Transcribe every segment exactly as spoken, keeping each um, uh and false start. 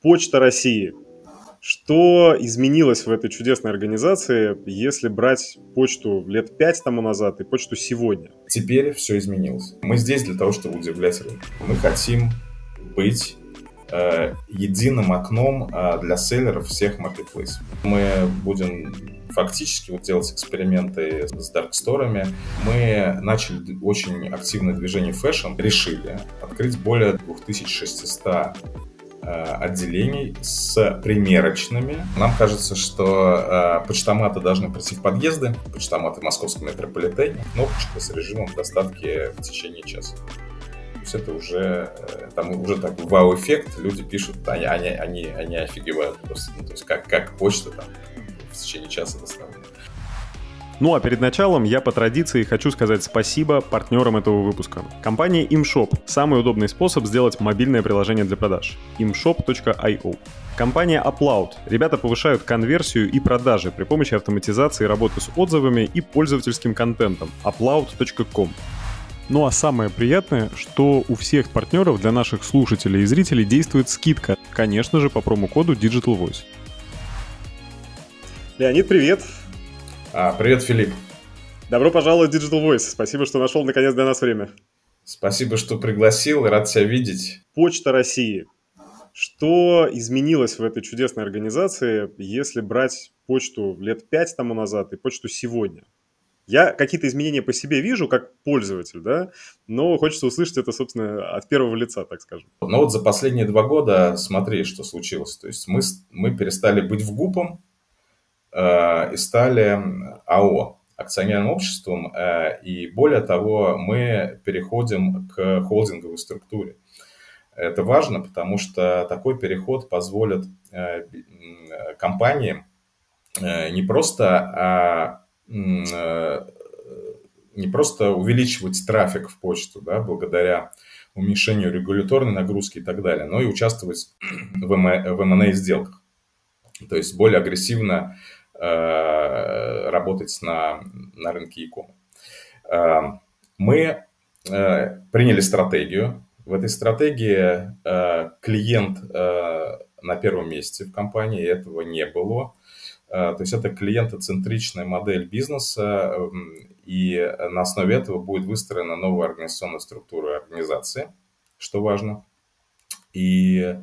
Почта России. Что изменилось в этой чудесной организации, если брать почту лет пять тому назад и почту сегодня? Теперь все изменилось. Мы здесь для того, чтобы удивлять рынок. Мы хотим быть э, единым окном э, для селлеров всех маркетплейсов. Мы будем фактически вот делать эксперименты с дарксторами. Мы начали очень активное движение в фэшн. Решили открыть более две тысячи шестьсот отделений с примерочными. Нам кажется, что э, почтоматы должны прийти в подъезды, почтоматы в московском метрополитене, кнопочка с режимом доставки в течение часа. То есть это уже, там уже так вау-эффект, люди пишут, они, они, они, они офигевают просто. Ну, то есть как, как почта там в течение часа доставляет. Ну а перед началом я по традиции хочу сказать спасибо партнерам этого выпуска. Компания ImShop – самый удобный способ сделать мобильное приложение для продаж. имшоп точка ай о. Компания Upload. Ребята повышают конверсию и продажи при помощи автоматизации работы с отзывами и пользовательским контентом. апплауд точка ком. Ну а самое приятное, что у всех партнеров для наших слушателей и зрителей действует скидка. Конечно же, по промокоду Digital Voice. Леонид, привет! А, привет, Филипп. Добро пожаловать в Digital Voice. Спасибо, что нашел наконец для нас время. Спасибо, что пригласил. Рад тебя видеть. Почта России. Что изменилось в этой чудесной организации, если брать почту лет пять тому назад и почту сегодня? Я какие-то изменения по себе вижу, как пользователь, да, но хочется услышать это, собственно, от первого лица, так скажем. Ну вот за последние два года смотри, что случилось. То есть мы, мы перестали быть в ГУПом э, и стали АО, акционерным обществом, э, и более того, мы переходим к холдинговой структуре. Это важно, потому что такой переход позволит э, компаниям э, не просто... А, не просто увеличивать трафик в почту, да, благодаря уменьшению регуляторной нагрузки и так далее, но и участвовать в эм энд эй-сделках. То есть более агрессивно э, работать на, на рынке e-com. Э, мы э, приняли стратегию. В этой стратегии э, клиент э, на первом месте в компании, этого не было. То есть это клиентоцентричная модель бизнеса, и на основе этого будет выстроена новая организационная структура организации, что важно. И,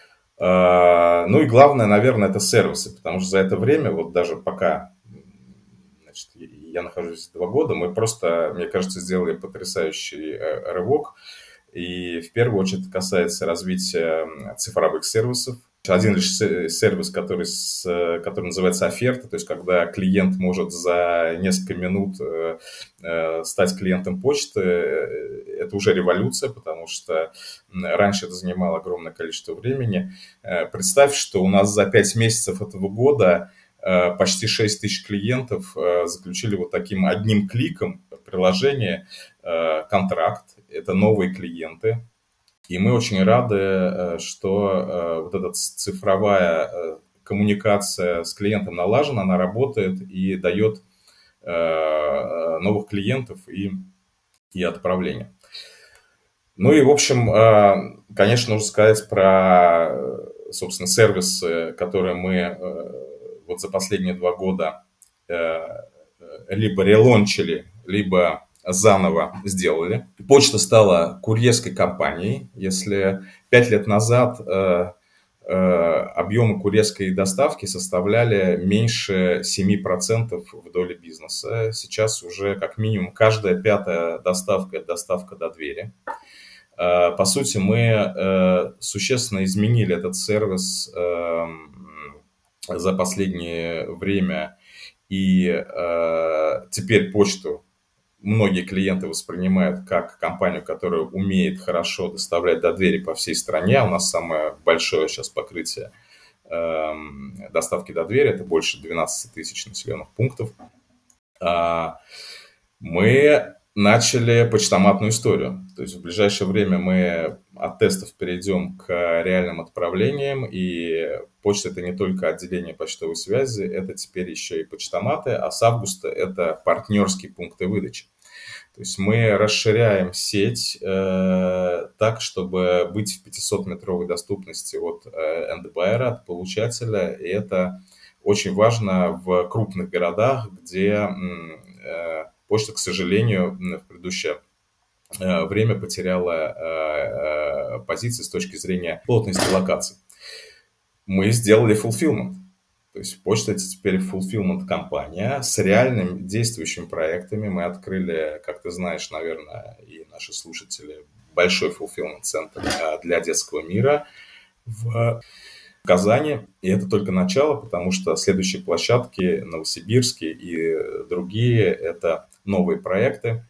ну и главное, наверное, это сервисы, потому что за это время, вот даже пока, значит, я нахожусь два года, мы просто, мне кажется, сделали потрясающий рывок. И в первую очередь это касается развития цифровых сервисов. Один лишь сервис, который, с, который называется оферта, то есть когда клиент может за несколько минут э, стать клиентом почты, это уже революция, потому что раньше это занимало огромное количество времени. Э, представь, что у нас за пять месяцев этого года э, почти шесть тысяч клиентов э, заключили вот таким одним кликом в приложении э, контракт. Это новые клиенты. И мы очень рады, что вот эта цифровая коммуникация с клиентом налажена, она работает и дает новых клиентов и, и отправления. Ну и, в общем, конечно, нужно сказать про, собственно, сервисы, которые мы вот за последние два года либо релончили, либо заново сделали. Почта стала курьерской компанией. Если пять лет назад э, э, объемы курьерской доставки составляли меньше семь процентов в доле бизнеса, сейчас уже как минимум каждая пятая доставка – это доставка до двери. Э, по сути, мы э, существенно изменили этот сервис э, за последнее время, и э, теперь почту многие клиенты воспринимают как компанию, которая умеет хорошо доставлять до двери по всей стране. У нас самое большое сейчас покрытие э, доставки до двери. Это больше двенадцать тысяч населенных пунктов. Э, мы начали почтоматную историю. То есть в ближайшее время мы от тестов перейдем к реальным отправлениям. И почта – это не только отделение почтовой связи, это теперь еще и почтоматы. А с августа это партнерские пункты выдачи. То есть мы расширяем сеть э, так, чтобы быть в пятисотметровой доступности от э, энд-байера, от получателя. И это очень важно в крупных городах, где э, почта, к сожалению, в предыдущее э, время потеряла э, э, позиции с точки зрения плотности локаций. Мы сделали fulfillment. То есть почта это теперь fulfillment компания с реальными действующими проектами. Мы открыли, как ты знаешь, наверное, и наши слушатели, большой fulfillment центр для детского мира в Казани. И это только начало, потому что следующие площадки, Новосибирские и другие, это новые проекты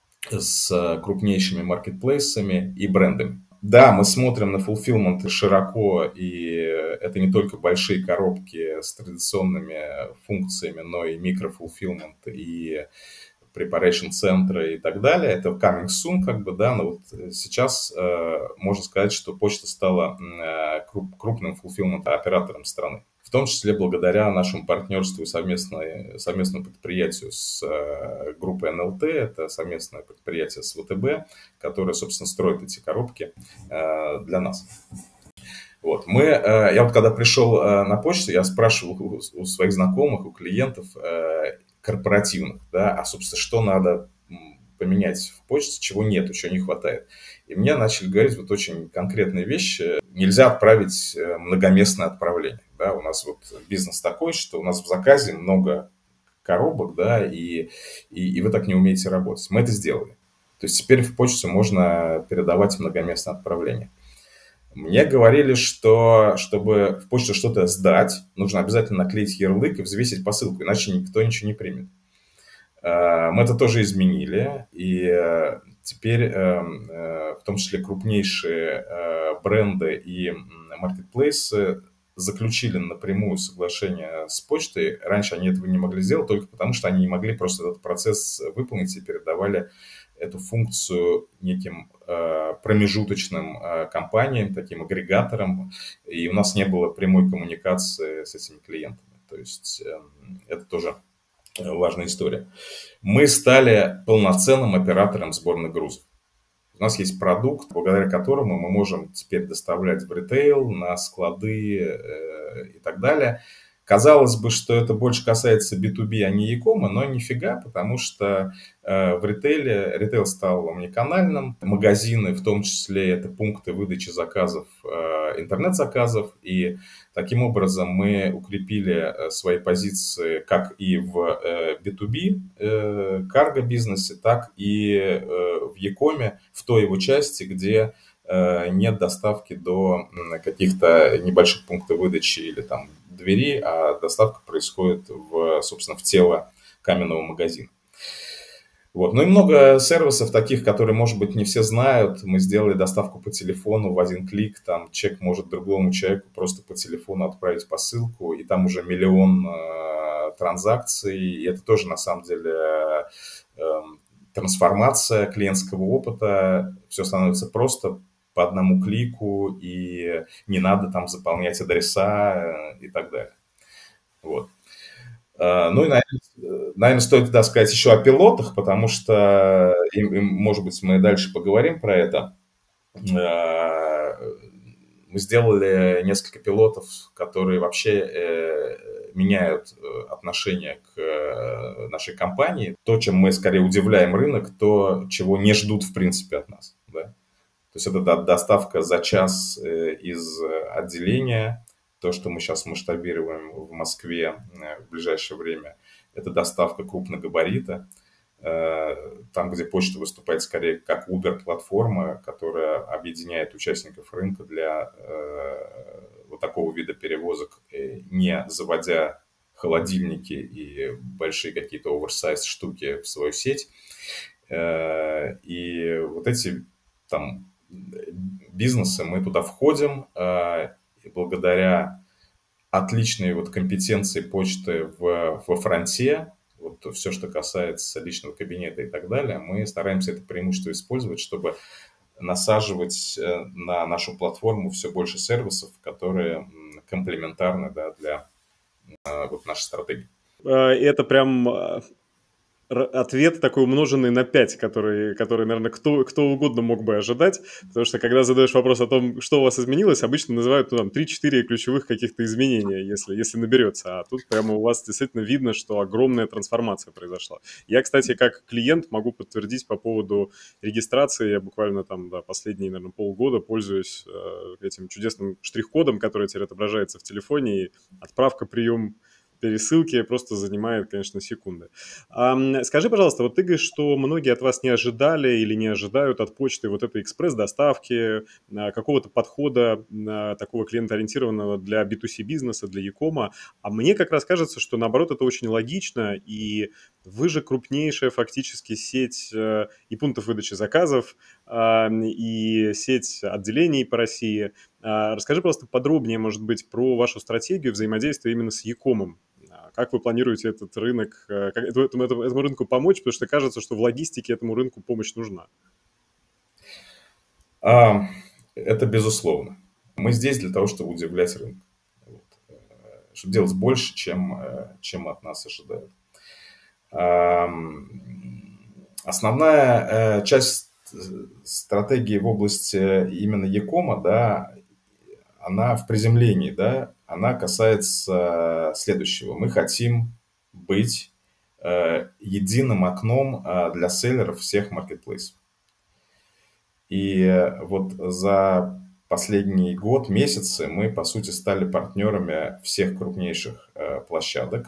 с крупнейшими маркетплейсами и брендами. Да, мы смотрим на fulfillment широко, и это не только большие коробки с традиционными функциями, но и микрофулфиллмент, и preparation центры и так далее. Это coming soon, как бы, да, но вот сейчас э, можно сказать, что почта стала э, круп, крупным fulfillment оператором страны. В том числе благодаря нашему партнерству и совместной, совместному предприятию с э, группой эн эл тэ, это совместное предприятие с вэ тэ бэ, которое, собственно, строит эти коробки э, для нас. Вот, мы, э, я вот когда пришел э, на почту, я спрашивал у, у своих знакомых, у клиентов э, корпоративных, да, а, собственно, что надо поменять в почте, чего нет, чего не хватает. И мне начали говорить вот очень конкретные вещи. Нельзя отправить многоместное отправление. Да? У нас вот бизнес такой, что у нас в заказе много коробок, да, и, и, и вы так не умеете работать. Мы это сделали. То есть теперь в почту можно передавать многоместное отправление. Мне говорили, что чтобы в почту что-то сдать, нужно обязательно наклеить ярлык и взвесить посылку, иначе никто ничего не примет. Мы это тоже изменили, и теперь в том числе крупнейшие бренды и маркетплейсы заключили напрямую соглашение с почтой. Раньше они этого не могли сделать только потому, что они не могли просто этот процесс выполнить и передавали эту функцию неким э, промежуточным э, компаниям, таким агрегаторам, и у нас не было прямой коммуникации с этими клиентами. То есть э, это тоже важная история. Мы стали полноценным оператором сборных грузов. У нас есть продукт, благодаря которому мы можем теперь доставлять в ритейл, на склады э, и так далее. Казалось бы, что это больше касается би ту би, а не e-com, но нифига, потому что э, в ритейле, ритейл стал омниканальным, магазины, в том числе это пункты выдачи заказов, э, интернет-заказов, и таким образом мы укрепили свои позиции как и в э, би ту би э, карго-бизнесе, так и э, в e-com, в той его части, где э, нет доставки до каких-то небольших пунктов выдачи или там двери, а доставка происходит в, собственно, в тело каменного магазина. Вот. Ну и много сервисов таких, которые, может быть, не все знают. Мы сделали доставку по телефону в один клик, там человек может другому человеку просто по телефону отправить посылку, и там уже миллион э, транзакций, и это тоже, на самом деле, э, трансформация клиентского опыта, все становится просто по одному клику, и не надо там заполнять адреса и так далее. Вот. Ну и, наверное, наверное, стоит тогда сказать еще о пилотах, потому что, и, и, может быть, мы дальше поговорим про это. Мы сделали несколько пилотов, которые вообще меняют отношение к нашей компании. То, чем мы скорее удивляем рынок, то, чего не ждут, в принципе, от нас. Да? То есть это доставка за час из отделения. То, что мы сейчас масштабируем в Москве в ближайшее время, это доставка крупногабарита. Там, где почта выступает скорее как Uber-платформа, которая объединяет участников рынка для вот такого вида перевозок, не заводя холодильники и большие какие-то оверсайз штуки в свою сеть. И вот эти там бизнесы, мы туда входим, и благодаря отличной вот компетенции почты в, во фронте, вот все, что касается личного кабинета и так далее, мы стараемся это преимущество использовать, чтобы насаживать на нашу платформу все больше сервисов, которые комплементарны, да, для вот нашей стратегии. Это прям ответ такой умноженный на пять, который, который наверное, кто, кто угодно мог бы ожидать, потому что когда задаешь вопрос о том, что у вас изменилось, обычно называют ну, там, три-четыре ключевых каких-то изменения, если, если наберется, а тут прямо у вас действительно видно, что огромная трансформация произошла. Я, кстати, как клиент могу подтвердить по поводу регистрации, я буквально там да, последние, наверное, полгода пользуюсь э, этим чудесным штрих-кодом, который теперь отображается в телефоне, и отправка, прием пересылки просто занимает, конечно, секунды. А, скажи, пожалуйста, вот ты говоришь, что многие от вас не ожидали или не ожидают от почты вот этой экспресс-доставки, какого-то подхода такого клиентоориентированного для би ту си бизнеса, для e-com. А мне как раз кажется, что наоборот это очень логично, и вы же крупнейшая фактически сеть и пунктов выдачи заказов, и сеть отделений по России. Расскажи просто подробнее, может быть, про вашу стратегию взаимодействия именно с e-com. Как вы планируете этот рынок, как, этому, этому, этому рынку помочь? Потому что кажется, что в логистике этому рынку помощь нужна. А, это безусловно. Мы здесь для того, чтобы удивлять рынок. Вот. Чтобы делать больше, чем, чем от нас ожидают. А, основная часть стратегии в области именно e-com, да, она в приземлении, да, она касается следующего. Мы хотим быть э, единым окном э, для селлеров всех маркетплейсов. И вот за последний год, месяцы мы, по сути, стали партнерами всех крупнейших э, площадок.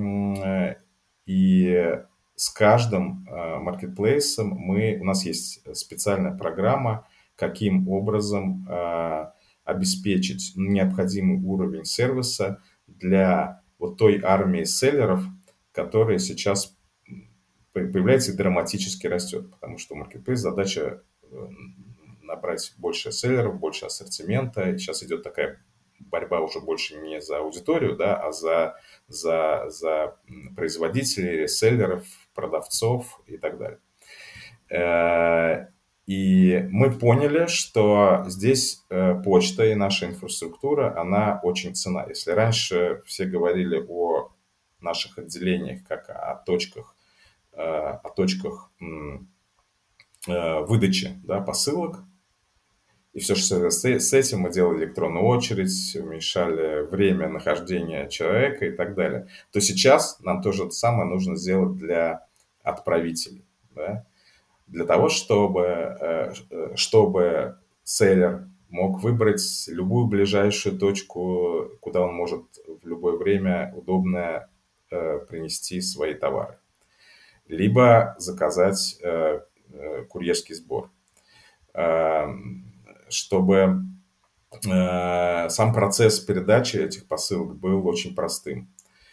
И с каждым э, маркетплейсом мы, у нас есть специальная программа, каким образом э, обеспечить необходимый уровень сервиса для вот той армии селлеров, которая сейчас появляется и драматически растет. Потому что у маркетплейс задача набрать больше селлеров, больше ассортимента. И сейчас идет такая борьба уже больше не за аудиторию, да, а за, за, за производителей, селлеров, продавцов и так далее. И мы поняли, что здесь почта и наша инфраструктура, она очень ценна. Если раньше все говорили о наших отделениях как о точках, о точках выдачи, да, посылок, и все, что с этим мы делали электронную очередь, уменьшали время нахождения человека и так далее, то сейчас нам то же самое нужно сделать для отправителей, да? Для того, чтобы, чтобы селлер мог выбрать любую ближайшую точку, куда он может в любое время удобно принести свои товары. Либо заказать курьерский сбор. Чтобы сам процесс передачи этих посылок был очень простым.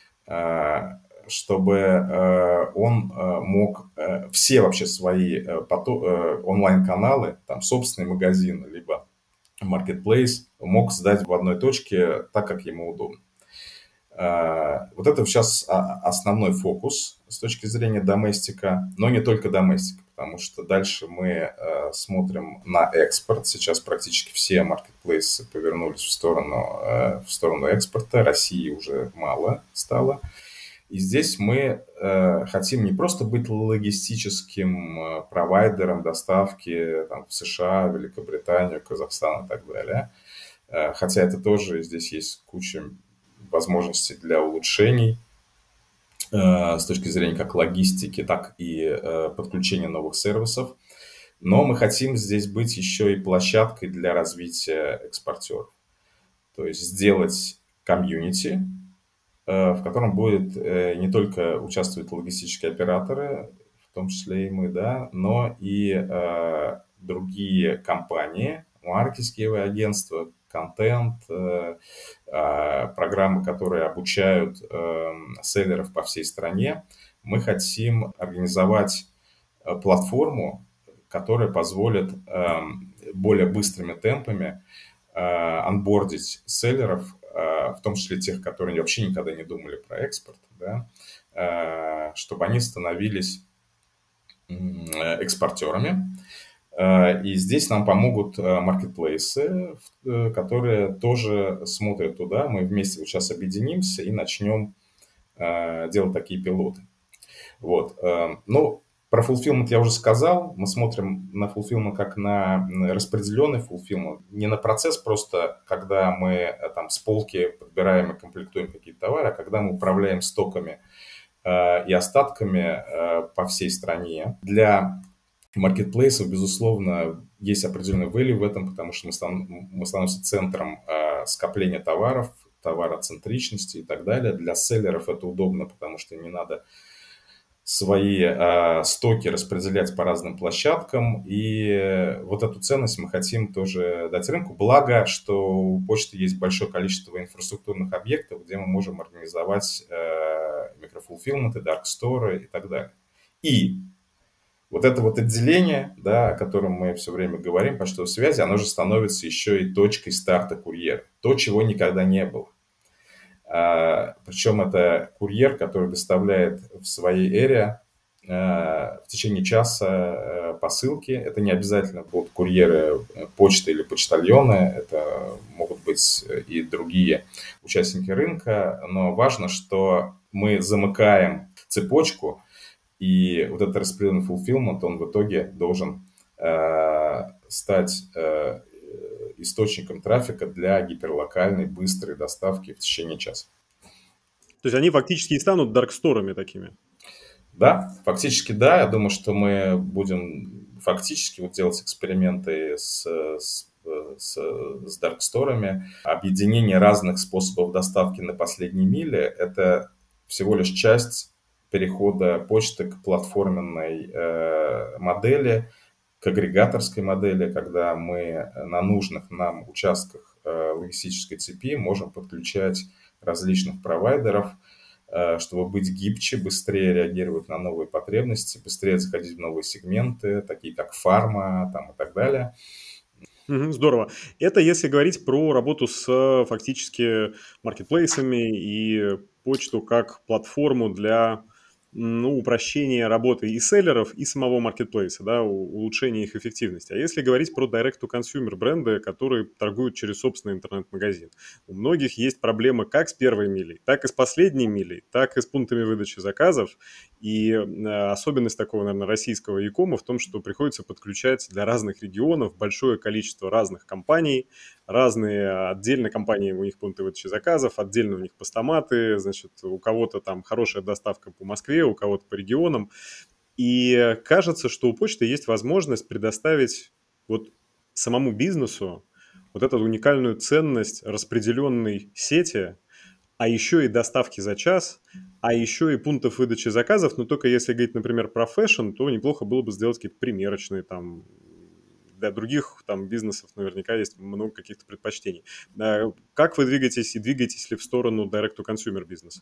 Чтобы он мог все вообще свои онлайн-каналы, там собственный магазин, либо маркетплейс, мог сдать в одной точке так, как ему удобно. Вот это сейчас основной фокус с точки зрения доместика, но не только доместика, потому что дальше мы смотрим на экспорт. Сейчас практически все маркетплейсы повернулись в сторону, в сторону экспорта, России уже мало стало. И здесь мы э, хотим не просто быть логистическим э, провайдером доставки там, в США, Великобританию, Казахстан и так далее. Э, хотя это тоже, здесь есть куча возможностей для улучшений э, с точки зрения как логистики, так и э, подключения новых сервисов. Но мы хотим здесь быть еще и площадкой для развития экспортеров. То есть сделать комьюнити, в котором будет не только участвовать логистические операторы, в том числе и мы, да, но и э, другие компании, маркетинговые агентства, контент, э, э, программы, которые обучают э, селлеров по всей стране. Мы хотим организовать платформу, которая позволит э, более быстрыми темпами э, онбордить селлеров, в том числе тех, которые вообще никогда не думали про экспорт, да, чтобы они становились экспортерами. И здесь нам помогут маркетплейсы, которые тоже смотрят туда. Мы вместе вот сейчас объединимся и начнем делать такие пилоты. Вот. Ну, про fulfillment я уже сказал. Мы смотрим на fulfillment как на распределенный fulfillment. Не на процесс просто, когда мы там с полки подбираем и комплектуем какие-то товары, а когда мы управляем стоками и остатками по всей стране. Для маркетплейсов, безусловно, есть определенный value в этом, потому что мы, стан- мы становимся центром скопления товаров, товароцентричности и так далее. Для селлеров это удобно, потому что не надо свои э, стоки распределять по разным площадкам. И вот эту ценность мы хотим тоже дать рынку. Благо, что у почты есть большое количество инфраструктурных объектов, где мы можем организовать э, микрофулфилменты, дарксторы и так далее. И вот это вот отделение, да, о котором мы все время говорим, почтовой связи, оно же становится еще и точкой старта курьера. То, чего никогда не было. А, причем это курьер, который доставляет в своей эре а, в течение часа а, посылки. Это не обязательно будут курьеры почты или почтальоны, это могут быть и другие участники рынка. Но важно, что мы замыкаем цепочку, и вот этот распределенный fulfillment, он в итоге должен а, стать а, источником трафика для гиперлокальной быстрой доставки в течение часа. То есть они фактически и станут дарксторами такими? Да, фактически да. Я думаю, что мы будем фактически вот делать эксперименты с, с, с, с дарксторами. Объединение разных способов доставки на последней миле – это всего лишь часть перехода почты к платформенной э, модели, к агрегаторской модели, когда мы на нужных нам участках э, логистической цепи можем подключать различных провайдеров, э, чтобы быть гибче, быстрее реагировать на новые потребности, быстрее заходить в новые сегменты, такие как фарма там, и так далее. Здорово. Это если говорить про работу с фактически маркетплейсами и почту как платформу для ну, упрощения работы и селлеров, и самого маркетплейса, да, улучшения их эффективности. А если говорить про direct-to-consumer бренды, которые торгуют через собственный интернет-магазин, у многих есть проблемы как с первой милей, так и с последней милей, так и с пунктами выдачи заказов. И особенность такого, наверное, российского e-кома в том, что приходится подключать для разных регионов большое количество разных компаний, разные отдельно компании, у них пункты выдачи заказов, отдельно у них постаматы, значит, у кого-то там хорошая доставка по Москве, у кого-то по регионам. И кажется, что у почты есть возможность предоставить вот самому бизнесу вот эту уникальную ценность распределенной сети, а еще и доставки за час, а еще и пунктов выдачи заказов. Но только если говорить, например, про фэшн, то неплохо было бы сделать какие-то примерочные там. Для других там бизнесов наверняка есть много каких-то предпочтений. Как вы двигаетесь и двигаетесь ли в сторону direct-to-consumer бизнеса?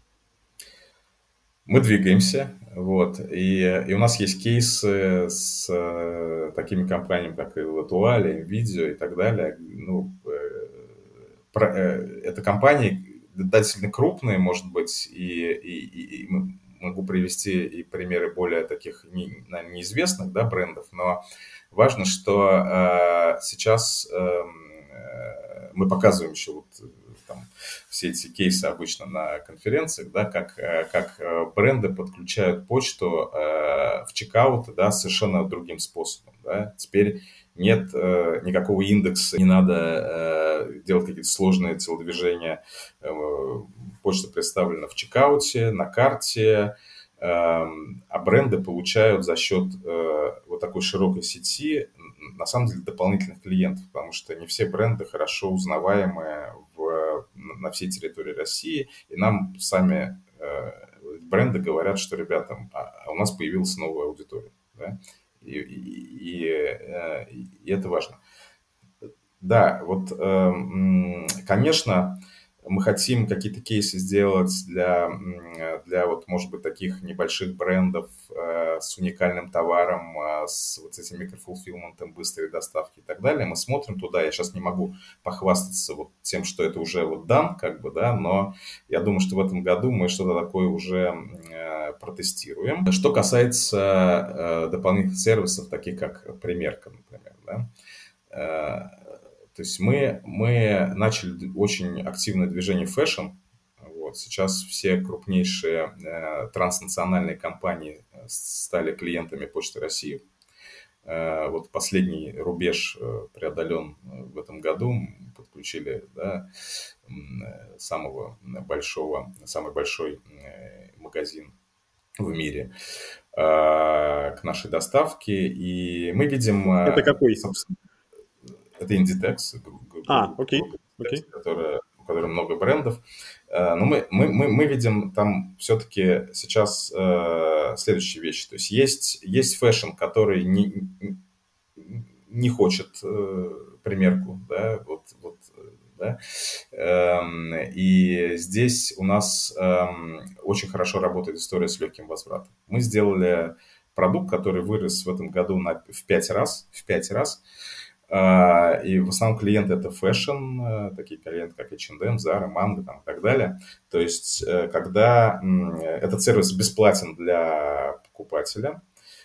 Мы двигаемся, вот, и, и у нас есть кейсы с э, такими компаниями, как и Latual, NVIDIA и так далее. Ну, э, про, э, это компании достаточно крупные, может быть, и, и, и могу привести и примеры более таких не, наверное, неизвестных, да, брендов, но важно, что э, сейчас э, мы показываем еще вот там, все эти кейсы обычно на конференциях, да, как, как бренды подключают почту э, в чекаут, да, совершенно другим способом. Да. Теперь нет э, никакого индекса, не надо э, делать какие-то сложные телодвижения. Э, почта представлена в чекауте, на карте, э, а бренды получают за счет э, вот такой широкой сети, на самом деле, дополнительных клиентов, потому что не все бренды хорошо узнаваемые в, на всей территории России, и нам сами э, бренды говорят, что, ребята, а у нас появилась новая аудитория, да? и, и, и, э, и это важно. Да, вот, э, конечно, мы хотим какие-то кейсы сделать для, для вот, может быть, таких небольших брендов э, с уникальным товаром, э, с вот этим микрофулфилментом, быстрой доставки и так далее. Мы смотрим туда. Я сейчас не могу похвастаться вот тем, что это уже вот дан, как бы, да, но я думаю, что в этом году мы что-то такое уже э, протестируем. Что касается э, дополнительных сервисов, таких как примерка, например, да, э, то есть мы, мы начали очень активное движение фэшн, вот, Вот сейчас все крупнейшие э, транснациональные компании стали клиентами Почты России. Э, вот последний рубеж э, преодолен в этом году. Мы подключили, да, самого большого, самый большой э, магазин в мире э, к нашей доставке. И мы видим... Это какой? Собственно, это Inditex, А, окей, окей. которая, у которой много брендов. Но мы, мы, мы, мы видим там все-таки сейчас э, следующие вещи. То есть есть, есть фэшн, который не, не хочет э, примерку, да, вот, вот, да. Эм, и здесь у нас эм, очень хорошо работает история с легким возвратом. Мы сделали продукт, который вырос в этом году на, в пять раз, в пять раз. И в основном клиенты это фэшн, такие клиенты, как эйч энд эм, Zara, Mango там, и так далее. То есть, когда этот сервис бесплатен для покупателя,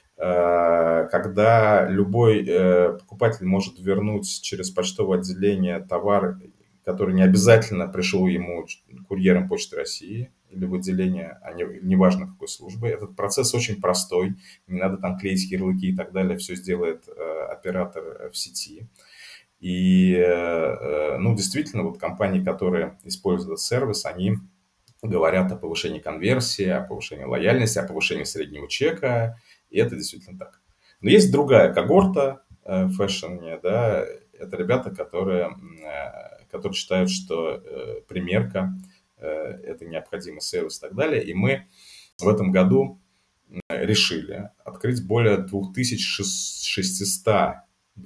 когда любой покупатель может вернуть через почтовое отделение товар, который не обязательно пришел ему курьером Почты России или в отделение, а не, неважно какой службы. Этот процесс очень простой, не надо там клеить ярлыки и так далее, все сделает э, оператор в сети. И, э, ну, действительно, вот компании, которые используют этот сервис, они говорят о повышении конверсии, о повышении лояльности, о повышении среднего чека, и это действительно так. Но есть другая когорта э, в фэшне, да, это ребята, которые, э, которые считают, что э, примерка это необходимый сервис и так далее. И мы в этом году решили открыть более две тысячи шестьсот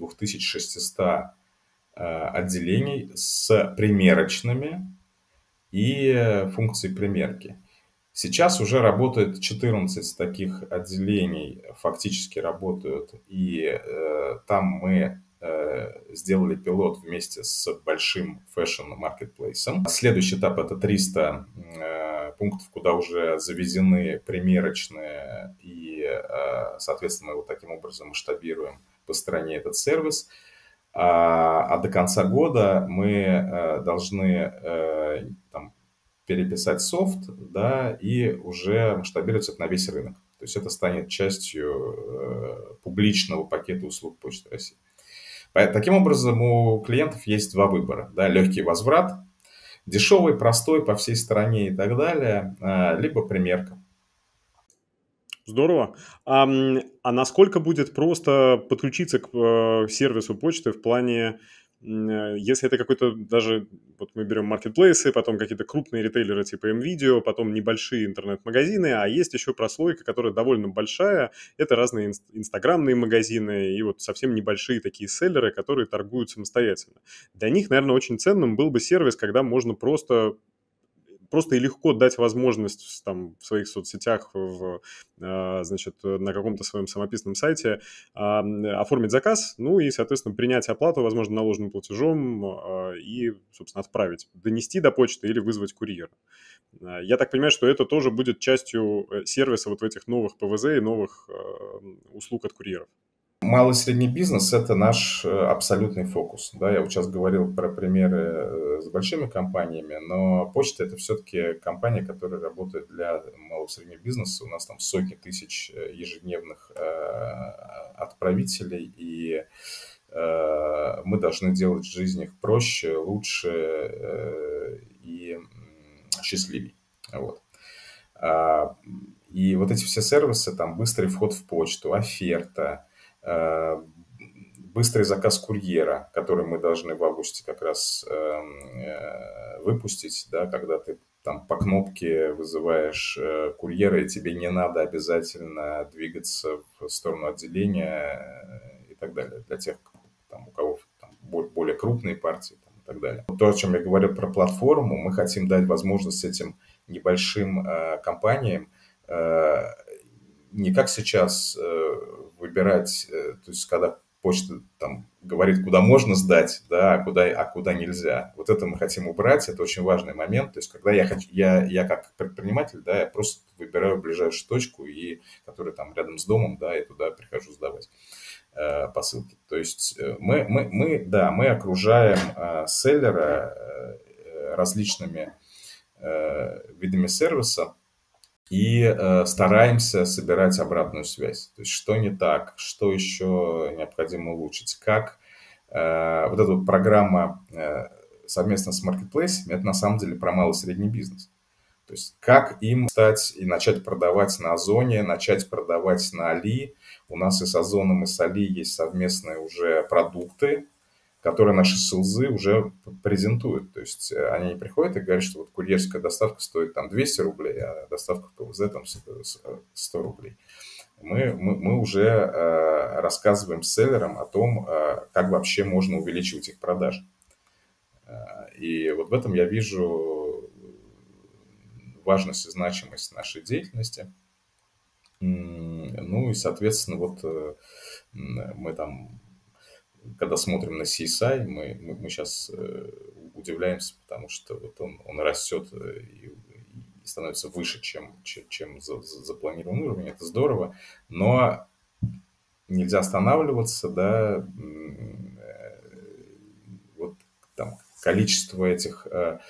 отделений с примерочными и функцией примерки. Сейчас уже работает четырнадцать таких отделений, фактически работают, и э, там мы сделали пилот вместе с большим фэшн-маркетплейсом. Следующий этап – это триста э, пунктов, куда уже завезены примерочные, и, э, соответственно, мы вот таким образом масштабируем по стране этот сервис. А, а до конца года мы э, должны э, там, переписать софт, да, и уже масштабировать это на весь рынок. То есть это станет частью э, публичного пакета услуг Почты России. Таким образом, у клиентов есть два выбора. Да, легкий возврат, дешевый, простой по всей стране и так далее, либо примерка. Здорово. А, а насколько будет просто подключиться к э, сервису почты в плане, э, если это какой-то даже, вот мы берем маркетплейсы, потом какие-то крупные ритейлеры типа МВидео, потом небольшие интернет-магазины, а есть еще прослойка, которая довольно большая, это разные инст- инстаграмные магазины и вот совсем небольшие такие селлеры, которые торгуют самостоятельно. Для них, наверное, очень ценным был бы сервис, когда можно просто... Просто и легко дать возможность там, в своих соцсетях, в, значит, на каком-то своем самописном сайте оформить заказ, ну и, соответственно, принять оплату, возможно, наложенным платежом и, собственно, отправить, донести до почты или вызвать курьера. Я так понимаю, что это тоже будет частью сервиса вот в этих новых ПВЗ и новых услуг от курьеров. Малый и средний бизнес – это наш абсолютный фокус. Да, я вот сейчас говорил про примеры с большими компаниями, но почта – это все-таки компания, которая работает для малого и среднего бизнеса. У нас там сотни тысяч ежедневных отправителей, и мы должны делать жизнь их проще, лучше и счастливее. Вот. И вот эти все сервисы, там быстрый вход в почту, оферта, быстрый заказ курьера, который мы должны в августе как раз выпустить, да, когда ты там по кнопке вызываешь курьера, и тебе не надо обязательно двигаться в сторону отделения и так далее, для тех, там, у кого там, более крупные партии там, и так далее. То, о чем я говорю про платформу, мы хотим дать возможность этим небольшим компаниям не как сейчас выбирать, то есть когда почта там говорит, куда можно сдать, да, а куда, а куда нельзя. Вот это мы хотим убрать, это очень важный момент. То есть когда я хочу, я, я как предприниматель, да, я просто выбираю ближайшую точку, и, которая там рядом с домом, да, и туда прихожу сдавать э, посылки. То есть мы, мы, мы, да, мы окружаем э, селлера э, различными видами сервиса и стараемся собирать обратную связь. То есть, что не так, что еще необходимо улучшить, как вот эта вот программа совместно с маркетплейсами, это на самом деле про малый и средний бизнес. То есть, как им стать и начать продавать на Озоне, начать продавать на Али. У нас и с Озоном, и с Али есть совместные уже продукты, которые наши селзы уже презентуют. То есть, они не приходят и говорят, что вот курьерская доставка стоит там двести рублей, а доставка в ПВЗ там сто рублей. Мы, мы, мы уже э, рассказываем селлерам о том, э, как вообще можно увеличивать их продажи. И вот в этом я вижу важность и значимость нашей деятельности. Ну и, соответственно, вот мы там, когда смотрим на си эс ай, мы, мы, мы сейчас удивляемся, потому что вот он, он растет и, и становится выше, чем, чем запланированный уровень. Это здорово, но нельзя останавливаться, да, вот там количество этих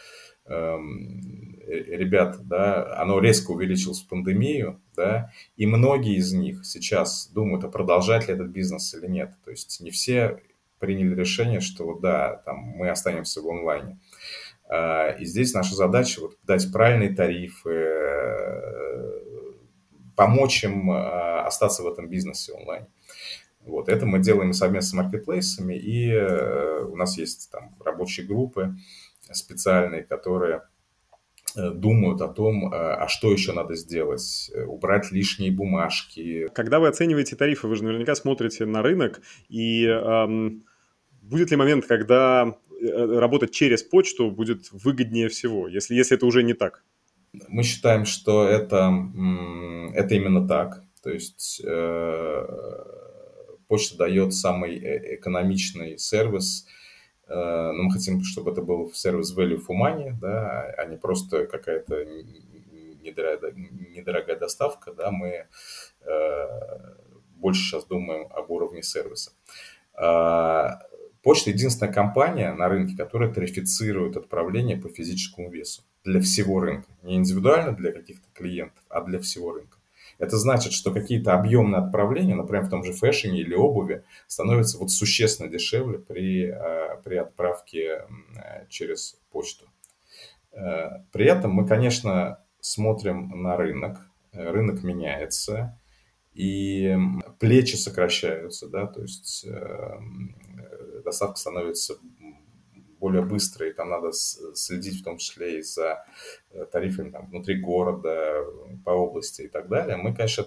ребят, да, оно резко увеличилось в пандемию, да, и многие из них сейчас думают, а продолжать ли этот бизнес или нет. То есть не все приняли решение, что вот да, там мы останемся в онлайне. И здесь наша задача вот дать правильные тарифы, помочь им остаться в этом бизнесе онлайн. Вот, это мы делаем совместно с маркетплейсами, и у нас есть там рабочие группы специальные, которые думают о том, а что еще надо сделать, убрать лишние бумажки. Когда вы оцениваете тарифы, вы же наверняка смотрите на рынок, и эм, будет ли момент, когда работать через почту будет выгоднее всего, если, если это уже не так? Мы считаем, что это, это именно так. То есть э, почта дает самый экономичный сервис. Но мы хотим, чтобы это был сервис value for money, да, а не просто какая-то недорогая, недорогая доставка. Да, мы э, больше сейчас думаем об уровне сервиса. А, почта единственная компания на рынке, которая тарифицирует отправление по физическому весу для всего рынка. Не индивидуально для каких-то клиентов, а для всего рынка. Это значит, что какие-то объемные отправления, например, в том же фэшне или обуви, становятся вот существенно дешевле при, при отправке через почту. При этом мы, конечно, смотрим на рынок. Рынок меняется, и плечи сокращаются, да, то есть доставка становится более быстрой, там надо следить в том числе и за тарифами там, внутри города, по области и так далее. Мы, конечно,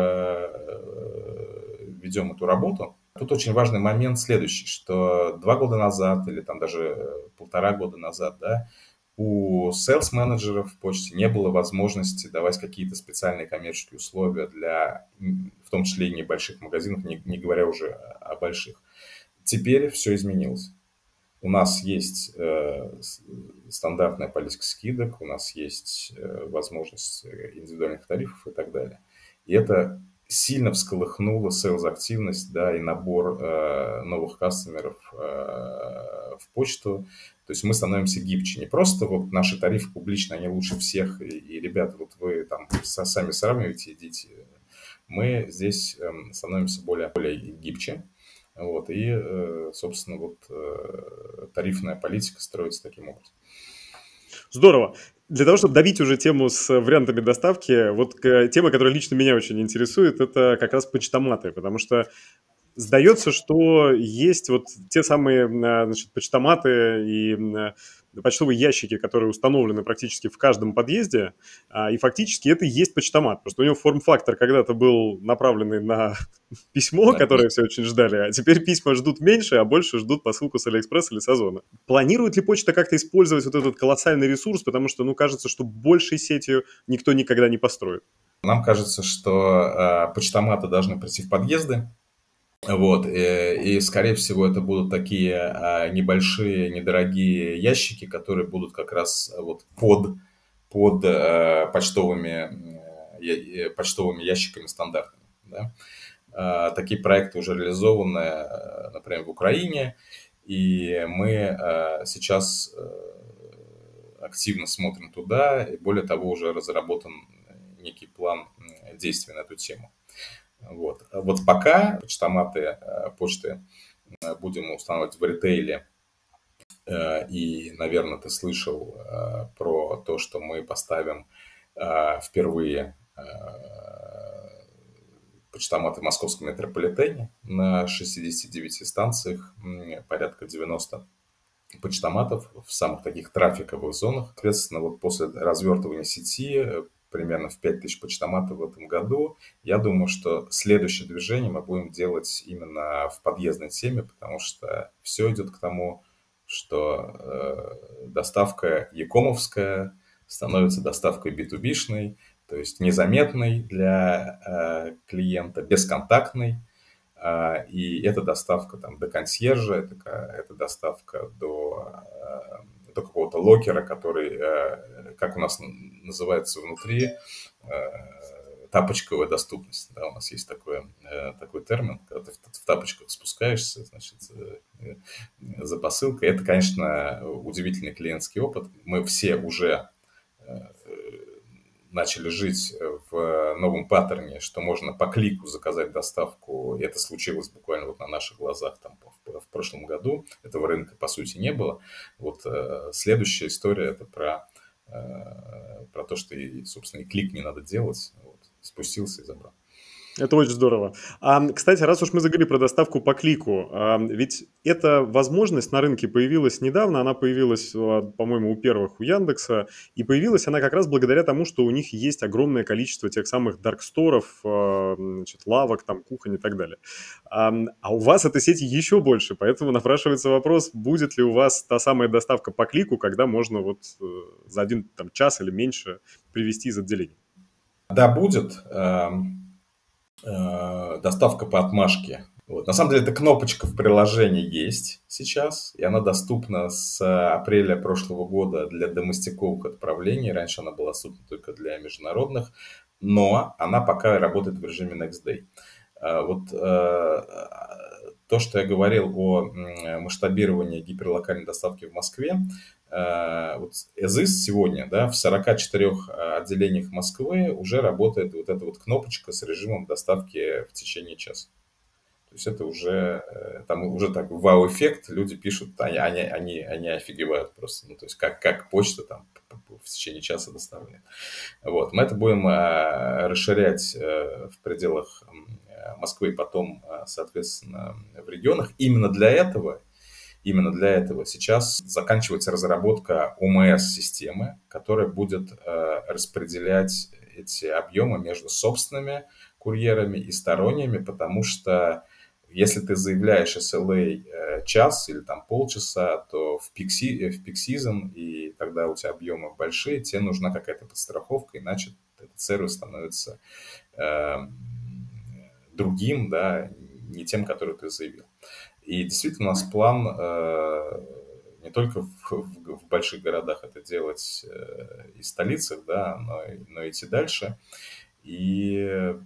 ведем эту работу. Тут очень важный момент следующий, что два года назад или там даже полтора года назад, да, у сейлс-менеджеров в почте не было возможности давать какие-то специальные коммерческие условия для, в том числе и небольших магазинов, не, не говоря уже о больших. Теперь все изменилось. У нас есть э, стандартная политика скидок, у нас есть э, возможность индивидуальных тарифов и так далее. И это сильно всколыхнуло сейлз-активность, да, и набор э, новых кастомеров э, в почту. То есть мы становимся гибче. Не просто вот наши тарифы публичные, они лучше всех, и, и ребята, вот вы там сами сравниваете, идите. Мы здесь э, становимся более, более гибче. Вот, и, собственно, вот тарифная политика строится таким образом. Здорово. Для того, чтобы добить уже тему с вариантами доставки, вот тема, которая лично меня очень интересует, это как раз почтоматы, потому что сдается, что есть вот те самые, значит, почтоматы и почтовые ящики, которые установлены практически в каждом подъезде, и фактически это и есть почтомат. Просто у него форм-фактор когда-то был направленный на письмо, да, которое все очень ждали, а теперь письма ждут меньше, а больше ждут посылку с Алиэкспресс или с Озона. Планирует ли почта как-то использовать вот этот колоссальный ресурс, потому что, ну, кажется, что большей сетью никто никогда не построит? Нам кажется, что э, почтоматы должны прийти в подъезды. Вот, и, и, скорее всего, это будут такие а, небольшие, недорогие ящики, которые будут как раз вот под, под а, почтовыми, я, почтовыми ящиками стандартными. Да? А, такие проекты уже реализованы, например, в Украине, и мы а, сейчас активно смотрим туда, и более того, уже разработан некий план действий на эту тему. Вот, вот пока почтоматы, почты будем устанавливать в ритейле, и, наверное, ты слышал про то, что мы поставим впервые почтоматы в московском метрополитене на шестидесяти девяти станциях, порядка девяноста почтоматов в самых таких трафиковых зонах. Соответственно, вот после развертывания сети примерно в пять тысяч почтоматов в этом году, я думаю, что следующее движение мы будем делать именно в подъездной теме, потому что все идет к тому, что э, доставка якомовская становится доставкой би ту би-шной, то есть незаметной для э, клиента, бесконтактной. Э, и эта доставка там, до консьержа, это, это доставка до, э, до какого-то локера, который, э, как у нас называется внутри, э, тапочковая доступность. Да, у нас есть такой, э, такой термин, когда ты в, в тапочках спускаешься, значит, э, за посылкой. Это, конечно, удивительный клиентский опыт. Мы все уже э, начали жить в новом паттерне, что можно по клику заказать доставку. И это случилось буквально вот на наших глазах там, в, в прошлом году. Этого рынка, по сути, не было. Вот э, следующая история – это про, э, про то, что, и, собственно, и клик не надо делать. Вот, спустился и забрал. Это очень здорово. А, кстати, раз уж мы заговорили про доставку по клику, а, ведь эта возможность на рынке появилась недавно, она появилась, по-моему, у первых, у Яндекса, и появилась она как раз благодаря тому, что у них есть огромное количество тех самых дарксторов, а, значит, лавок, там, кухонь и так далее. А, а у вас этой сети еще больше, поэтому напрашивается вопрос, будет ли у вас та самая доставка по клику, когда можно вот за один там, час или меньше привезти из отделения? Да, будет. Доставка по отмашке. Вот. На самом деле, эта кнопочка в приложении есть сейчас, и она доступна с апреля прошлого года для домостиковых отправлений. Раньше она была доступна только для международных, но она пока работает в режиме Next Day. Вот то, что я говорил о масштабировании гиперлокальной доставки в Москве, вот as is сегодня, да, в сорока четырёх отделениях Москвы уже работает вот эта вот кнопочка с режимом доставки в течение часа. То есть это уже, там уже так вау-эффект, люди пишут, они, они, они, они офигевают просто, ну, то есть как, как почта там в течение часа доставляет. Вот, мы это будем расширять в пределах Москвы и потом, соответственно, в регионах. Именно для этого Именно для этого сейчас заканчивается разработка о эм эс-системы, которая будет э, распределять эти объемы между собственными курьерами и сторонними, потому что если ты заявляешь эс эл эй э, час или там полчаса, то в peak, в peak season, и тогда у тебя объемы большие, тебе нужна какая-то подстраховка, иначе этот сервис становится э, другим, да, не тем, который ты заявил. И действительно у нас план э, не только в, в, в больших городах это делать э, и столицах, да, но, но идти дальше. И,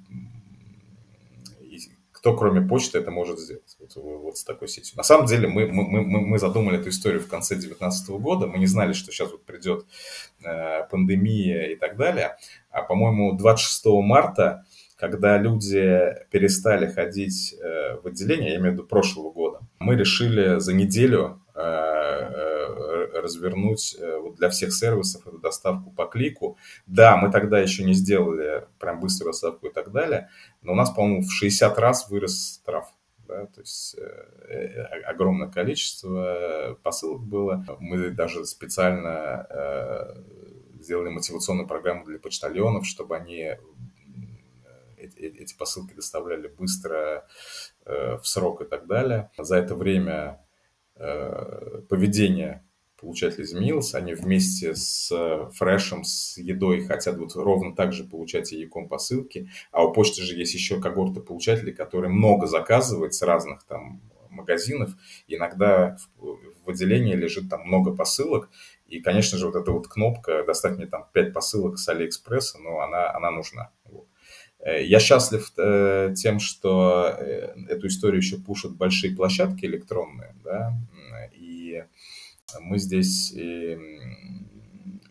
и кто, кроме почты, это может сделать вот, вот с такой сетью. На самом деле мы, мы, мы, мы задумали эту историю в конце две тысячи девятнадцатого года. Мы не знали, что сейчас вот придет э, пандемия и так далее. А, по-моему, двадцать шестого марта, когда люди перестали ходить в отделение, я имею в виду прошлого года, мы решили за неделю развернуть для всех сервисов эту доставку по клику. Да, мы тогда еще не сделали прям быструю доставку и так далее, но у нас, по-моему, в шестьдесят раз вырос трафик. Да, то есть э, огромное количество посылок было. Мы даже специально э, сделали мотивационную программу для почтальонов, чтобы они эти посылки доставляли быстро, э, в срок и так далее. За это время э, поведение получателей изменилось. Они вместе с фрешем, с едой хотят вот ровно так же получать и e-com посылки. А у почты же есть еще когорта получателей, которые много заказывают с разных там магазинов. Иногда в, в отделении лежит там много посылок. И, конечно же, вот эта вот кнопка «Доставь мне там пять посылок с Алиэкспресса», ну, она, она нужна. Вот. Я счастлив э, тем, что э, эту историю еще пушат большие площадки электронные, да, и мы здесь э,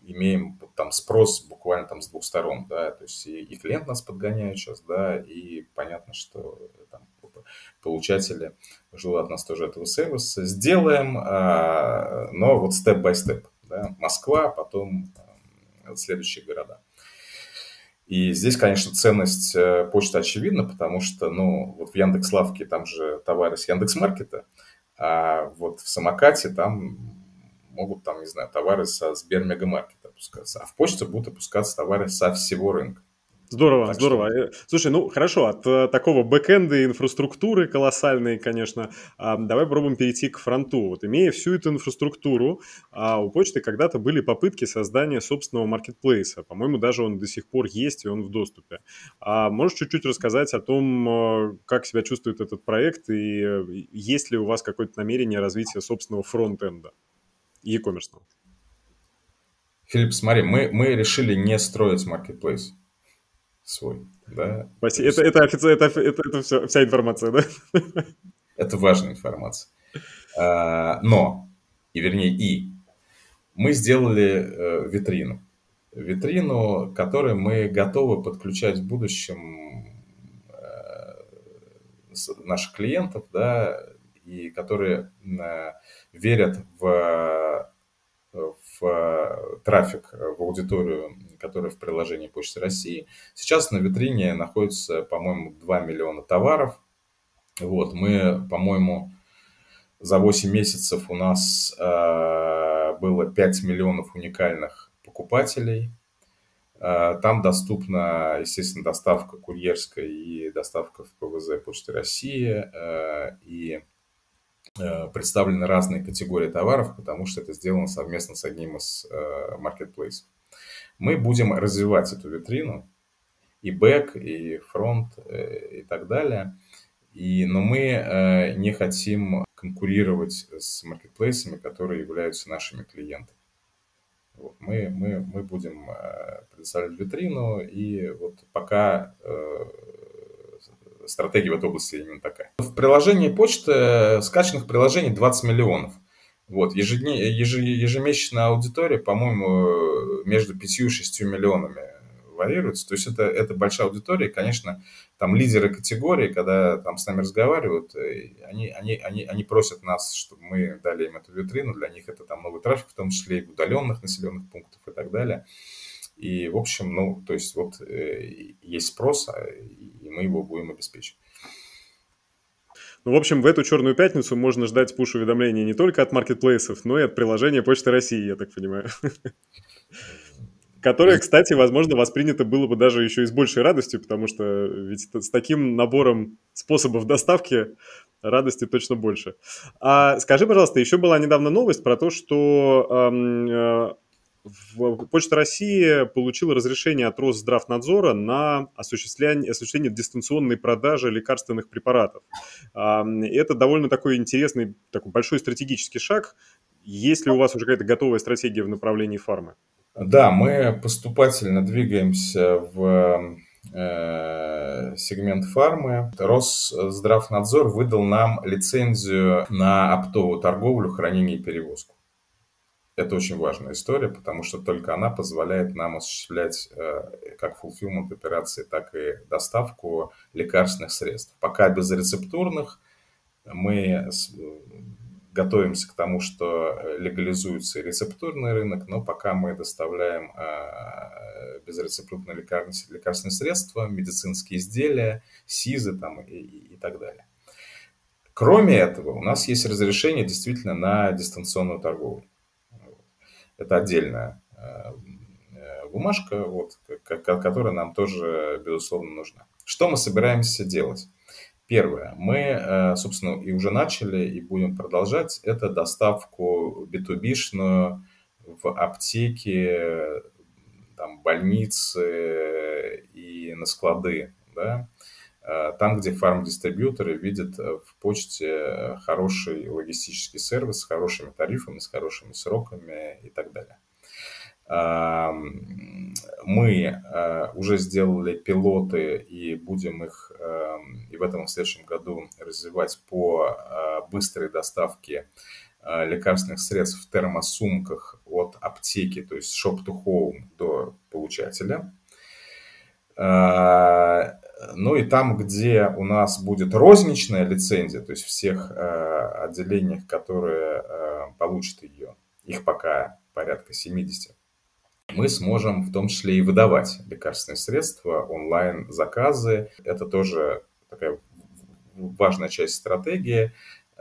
имеем там спрос буквально там с двух сторон, да, то есть и, и клиент нас подгоняет сейчас, да, и понятно, что там получатели ждут от нас тоже этого сервиса. Сделаем, а, но вот степ-бай-степ, да, Москва, потом а, следующие города. И здесь, конечно, ценность почты очевидна, потому что, ну, вот в Яндекс.Лавке там же товары с Яндекс.Маркета, а вот в самокате там могут, там, не знаю, товары со Сбермегамаркета опускаться, а в почте будут опускаться товары со всего рынка. Здорово, Так здорово. что... Слушай, ну хорошо, от э, такого бэкэнда и инфраструктуры колоссальной, конечно, а, давай попробуем перейти к фронту. Вот имея всю эту инфраструктуру, а, у почты когда-то были попытки создания собственного маркетплейса. По-моему, даже он до сих пор есть, и он в доступе. А можешь чуть-чуть рассказать о том, э, как себя чувствует этот проект, и э, есть ли у вас какое-то намерение развития собственного фронт-энда e-commerce? Филипп, смотри, мы, мы решили не строить маркетплейс свой, да. Спасибо. Есть... Это, это, офици... это, это, это все, вся информация, да? Это важная информация. А, но, и вернее, и мы сделали э, витрину. Витрину, которой мы готовы подключать в будущем э, наших клиентов, да, и которые э, верят в, в трафик, в аудиторию, которая в приложении Почты России. Сейчас на витрине находится, по-моему, два миллиона товаров. Вот, мы, по-моему, за восемь месяцев у нас э, было пять миллионов уникальных покупателей. Э, там доступна, естественно, доставка курьерская и доставка в ПВЗ Почты России. Э, и э, представлены разные категории товаров, потому что это сделано совместно с одним из э, маркетплейсов. Мы будем развивать эту витрину, и бэк, и фронт, э, и так далее. И, но мы э, не хотим конкурировать с маркетплейсами, которые являются нашими клиентами. Вот, мы, мы, мы будем э, предоставлять витрину, и вот пока э, стратегия в этой области именно такая. В приложении почты, скачанных приложений двадцать миллионов. Вот, ежедне, еж, ежемесячная аудитория, по-моему, между пятью и шестью миллионами варьируется. То есть это, это большая аудитория. И, конечно, там лидеры категории, когда там с нами разговаривают, они, они, они, они просят нас, чтобы мы дали им эту витрину. Для них это там новый трафик, в том числе и удаленных населенных пунктов и так далее. И, в общем, ну, то есть вот э, есть спрос, и мы его будем обеспечивать. Ну, в общем, в эту черную пятницу можно ждать пуш-уведомлений не только от маркетплейсов, но и от приложения Почты России, я так понимаю. Которое, кстати, возможно, воспринято было бы даже еще и с большей радостью, потому что ведь с таким набором способов доставки радости точно больше. А скажи, пожалуйста, еще была недавно новость про то, что э, э, Почта России получила разрешение от Росздравнадзора на осуществление, осуществление дистанционной продажи лекарственных препаратов. Э, это довольно такой интересный, такой большой стратегический шаг. Есть ли у вас уже какая-то готовая стратегия в направлении фармы? Да, мы поступательно двигаемся в э, сегмент фармы. Росздравнадзор выдал нам лицензию на оптовую торговлю, хранение и перевозку. Это очень важная история, потому что только она позволяет нам осуществлять э, как fulfillment операции, так и доставку лекарственных средств. Пока без рецептурных, мы готовимся к тому, что легализуется рецептурный рынок, но пока мы доставляем э, безрецептурные лекарственные, лекарственные средства, медицинские изделия, СИЗы там, и, и, и так далее. Кроме этого, у нас есть разрешение действительно на дистанционную торговлю. Это отдельная э, бумажка, вот, которая нам тоже, безусловно, нужна. Что мы собираемся делать? Первое. Мы, собственно, и уже начали, и будем продолжать. Это доставку би ту би-шную в аптеки, там, больницы и на склады. Да? Там, где фармдистрибьюторы видят в почте хороший логистический сервис с хорошими тарифами, с хорошими сроками и так далее. Мы уже сделали пилоты и будем их и в этом и в следующем году развивать по быстрой доставке лекарственных средств в термосумках от аптеки, то есть shop to home до получателя. Ну и там, где у нас будет розничная лицензия, то есть всех отделениях, которые получат ее, их пока порядка семьдесят, мы сможем в том числе и выдавать лекарственные средства, онлайн-заказы. Это тоже такая важная часть стратегии,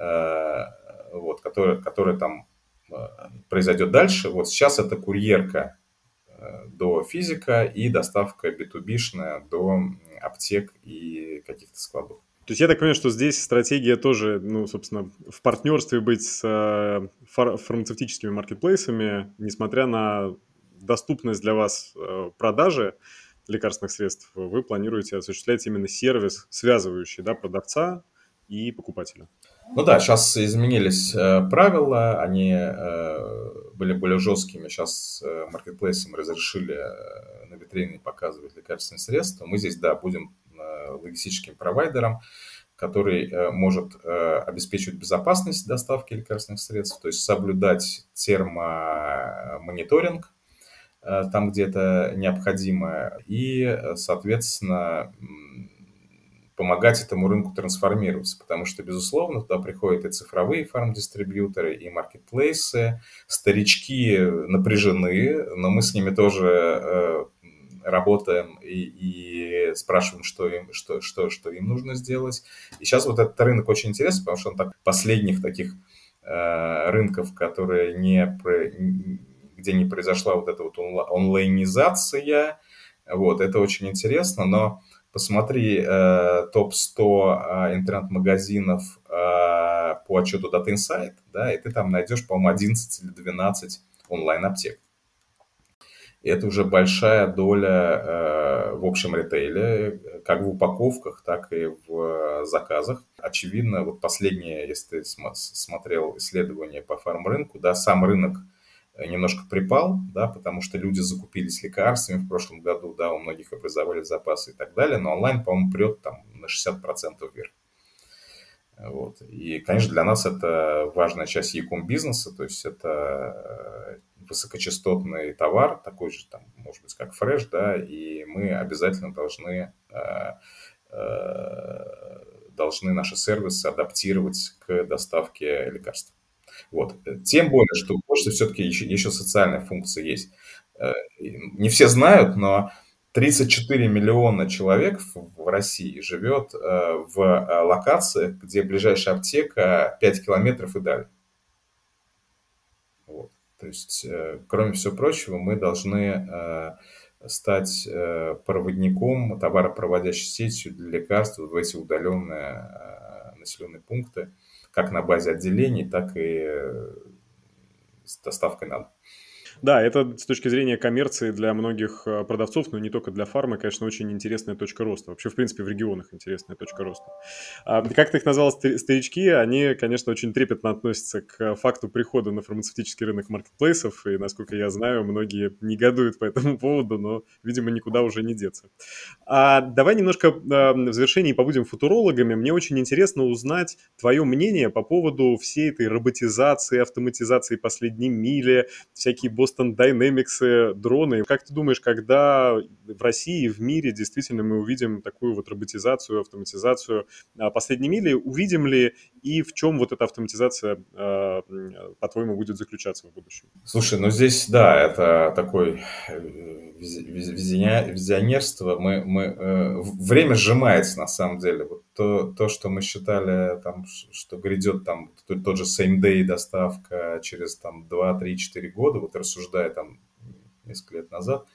вот, которая, которая там произойдет дальше. Вот сейчас это курьерка до физика и доставка би ту би-шная до аптек и каких-то складов. То есть я так понимаю, что здесь стратегия тоже, ну, собственно, в партнерстве быть с фар- фармацевтическими маркетплейсами, несмотря на доступность для вас продажи лекарственных средств, вы планируете осуществлять именно сервис, связывающий, да, продавца и покупателя. Ну да, сейчас изменились э, правила, они э, были более жесткими. Сейчас э, маркетплейсам разрешили э, на витрине показывать лекарственные средства. Мы здесь, да, будем э, логистическим провайдером, который э, может э, обеспечивать безопасность доставки лекарственных средств, то есть соблюдать термомониторинг э, там, где это необходимо, и, соответственно, помогать этому рынку трансформироваться, потому что, безусловно, туда приходят и цифровые фармдистрибьюторы, и маркетплейсы. Старички напряжены, но мы с ними тоже э, работаем и, и спрашиваем, что им, что, что, что им нужно сделать. И сейчас вот этот рынок очень интересный, потому что он так, последних таких э, рынков, которые не, где не произошла вот эта вот онлайнизация, вот, это очень интересно, но посмотри э, топ сто э, интернет-магазинов э, по отчету Data Insight, да, и ты там найдешь, по-моему, одиннадцать или двенадцать онлайн-аптек. И это уже большая доля э, в общем ритейле, как в упаковках, так и в заказах. Очевидно, вот последнее, если ты см- смотрел исследование по фармрынку, да, сам рынок немножко припал, да, потому что люди закупились лекарствами в прошлом году, да, у многих образовались запасы и так далее, но онлайн, по-моему, прет там на шестьдесят процентов вверх. Вот. И, конечно, для нас это важная часть e-com бизнеса, то есть это высокочастотный товар, такой же, там, может быть, как фреш, да, и мы обязательно должны, должны наши сервисы адаптировать к доставке лекарств. Вот. Тем более, что у почты все-таки еще, еще социальная функция есть. Не все знают, но тридцать четыре миллиона человек в России живет в локациях, где ближайшая аптека пять километров и далее. Вот. То есть, кроме всего прочего, мы должны стать проводником, товаропроводящей сетью для лекарств в эти удаленные населенные пункты, как на базе отделений, так и с доставкой на дом. Да, это с точки зрения коммерции для многих продавцов, но не только для фармы, конечно, очень интересная точка роста. Вообще, в принципе, в регионах интересная точка роста. А, как ты их назвал, старички, они, конечно, очень трепетно относятся к факту прихода на фармацевтический рынок маркетплейсов, и, насколько я знаю, многие негодуют по этому поводу, но, видимо, никуда уже не деться. А давай немножко в завершении побудем футурологами. Мне очень интересно узнать твое мнение по поводу всей этой роботизации, автоматизации последней мили, всякие Boston Dynamics, дроны. Как ты думаешь, когда в России и в мире действительно мы увидим такую вот роботизацию, автоматизацию последней мили? Увидим ли и в чем вот эта автоматизация, по-твоему, будет заключаться в будущем? Слушай, ну здесь, да, это такой визионерство. Мы, мы, время сжимается на самом деле. Вот то, то, что мы считали, там, что грядет там, тот же same-day доставка через там, два, три, четыре года, вот рассуждая там несколько лет назад,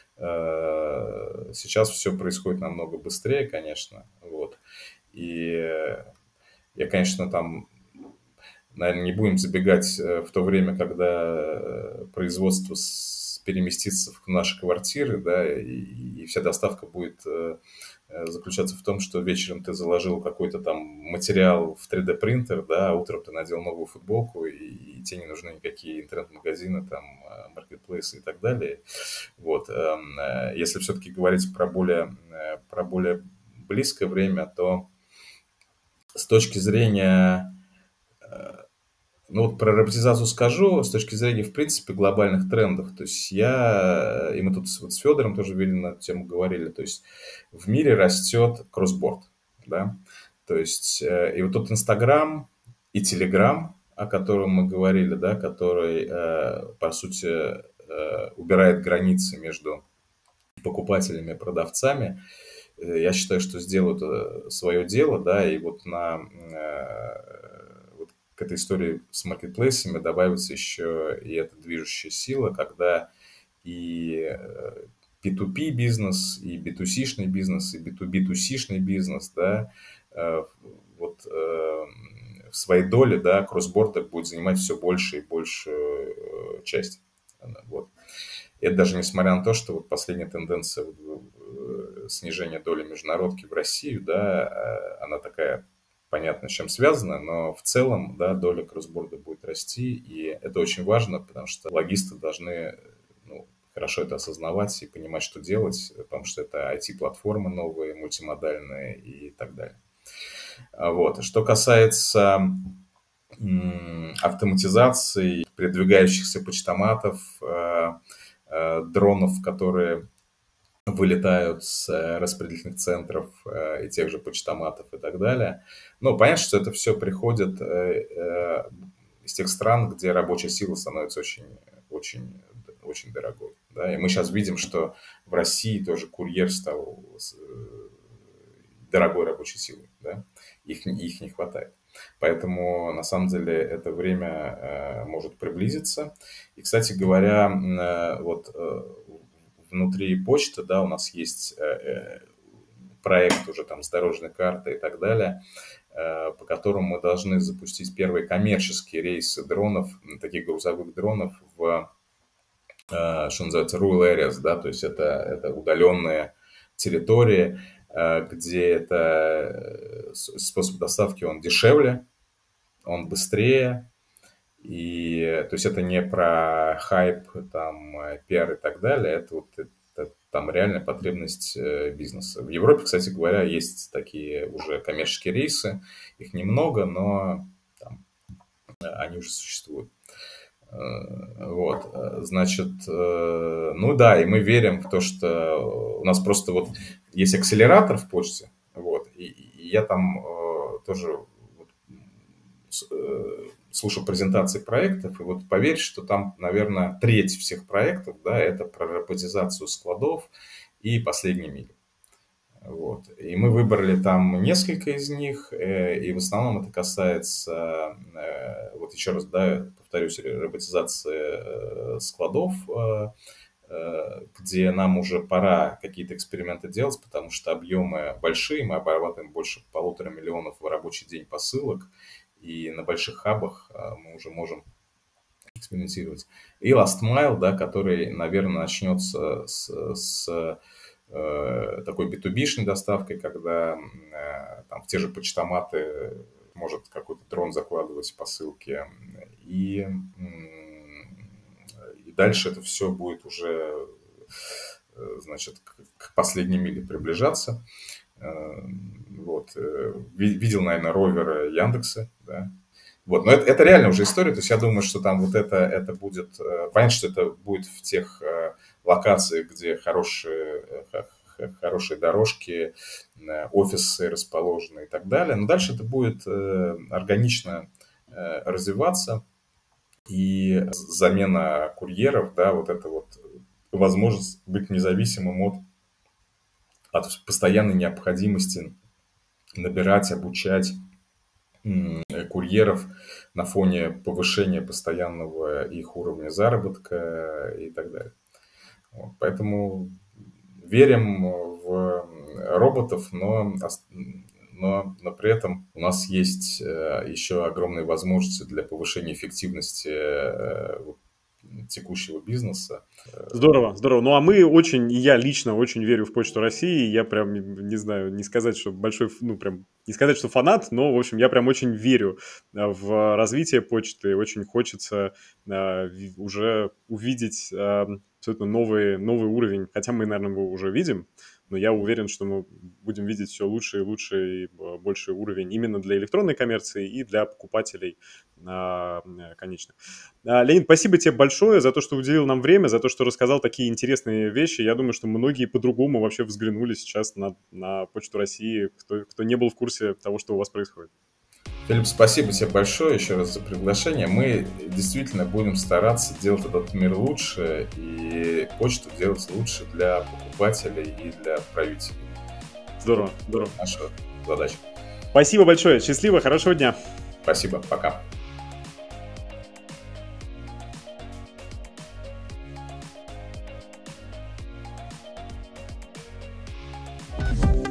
сейчас все происходит намного быстрее, конечно. Вот. И я, конечно, там, наверное, не будем забегать в то время, когда производство переместится в наши квартиры, да, и, и вся доставка будет заключаться в том, что вечером ты заложил какой-то там материал в три дэ принтер, да, а утром ты надел новую футболку, и, и тебе не нужны никакие интернет-магазины, там, маркетплейсы и так далее. Вот. Если все-таки говорить про более, про более близкое время, то с точки зрения Ну вот про роботизацию скажу с точки зрения, в принципе, глобальных трендов. То есть я, и мы тут с, вот с Федором тоже вели на эту тему говорили, то есть в мире растет кроссборд, да, то есть э, и вот тот Инстаграм и Телеграм, о котором мы говорили, да, который, э, по сути, э, убирает границы между покупателями и продавцами, э, я считаю, что сделают э, свое дело, да, и вот на э, вот к этой истории с маркетплейсами добавится еще и эта движущая сила, когда и э, пи ту пи бизнес, и би ту си-шный бизнес, и би ту би ту си-шный бизнес, да, э, вот э, в своей доле, да, кроссбордер будет занимать все больше и больше э, часть. Вот. Это даже несмотря на то, что вот последняя тенденция э, снижения доли международки в Россию, да, э, она такая, понятно, с чем связана, но в целом, да, доля кроссборда будет расти, и это очень важно, потому что логисты должны, ну, хорошо это осознавать и понимать, что делать, потому что это ай ти-платформы новые, мультимодальные и так далее. Вот. Что касается м, автоматизации передвигающихся почтоматов, э, э, дронов, которые вылетают с э, распределительных центров э, и тех же почтоматов и так далее. Ну, понятно, что это все приходит э, э, из тех стран, где рабочая сила становится очень, очень, очень дорогой. Да? И мы сейчас видим, что в России тоже курьер стал с, э, дорогой рабочей силой. Да? Их, их не хватает. Поэтому, на самом деле, это время э, может приблизиться. И, кстати говоря, э, вот э, внутри почты, да, у нас есть э, проект уже там с дорожной картой и так далее, э, по которому мы должны запустить первые коммерческие рейсы дронов, таких грузовых дронов в, э, что называется, rural areas, да, то есть это, это удаленные территории, где это способ доставки, он дешевле, он быстрее, и то есть это не про хайп, там, пиар и так далее, это вот это, там реальная потребность бизнеса. В Европе, кстати говоря, есть такие уже коммерческие рейсы, их немного, но там, они уже существуют. Вот, значит, ну да, и мы верим в то, что у нас просто вот есть акселератор в почте, вот, и, и я там тоже вот, слушал презентации проектов, и вот поверь, что там, наверное, треть всех проектов, да, это про роботизацию складов и последние мили. Вот. И мы выбрали там несколько из них, и в основном это касается, вот еще раз, да, повторюсь, роботизации складов, где нам уже пора какие-то эксперименты делать, потому что объемы большие, мы обрабатываем больше полутора миллионов в рабочий день посылок, и на больших хабах мы уже можем экспериментировать. И Last Mile, да, который, наверное, начнется с, с такой би ту би-шной доставкой, когда там в те же почтоматы может какой-то дрон закладывать посылки. И, и дальше это все будет уже, значит, к последней миле приближаться. Вот. Видел, наверное, роверы Яндекса, да. Вот, но это, это реально уже история, то есть я думаю, что там вот это, это будет, понятно, что это будет в тех локациях, где хорошие, хорошие дорожки, офисы расположены и так далее, но дальше это будет органично развиваться, и замена курьеров, да, вот это вот возможность быть независимым от, от постоянной необходимости набирать, обучать курьеров на фоне повышения постоянного их уровня заработка и так далее. Вот, поэтому верим в роботов, но, но, но при этом у нас есть еще огромные возможности для повышения эффективности текущего бизнеса. Здорово, здорово. Ну, а мы очень, и я лично очень верю в Почту России. Я прям, не знаю, не сказать, что большой, ну, прям, не сказать, что фанат, но, в общем, я прям очень верю в развитие почты. Очень хочется uh, уже увидеть uh, абсолютно новый, новый уровень. Хотя мы, наверное, его уже видим, но я уверен, что мы будем видеть все лучше и лучше и больший уровень именно для электронной коммерции и для покупателей а, конечных. А, Леонид, спасибо тебе большое за то, что уделил нам время, за то, что рассказал такие интересные вещи. Я думаю, что многие по-другому вообще взглянули сейчас на, на Почту России, кто, кто не был в курсе того, что у вас происходит. Филипп, спасибо тебе большое еще раз за приглашение. Мы действительно будем стараться делать этот мир лучше и почту делать лучше для покупателей и для отправителей. Здорово, здорово. Наша задача. Спасибо большое. Счастливо, хорошего дня. Спасибо, пока. Thank you.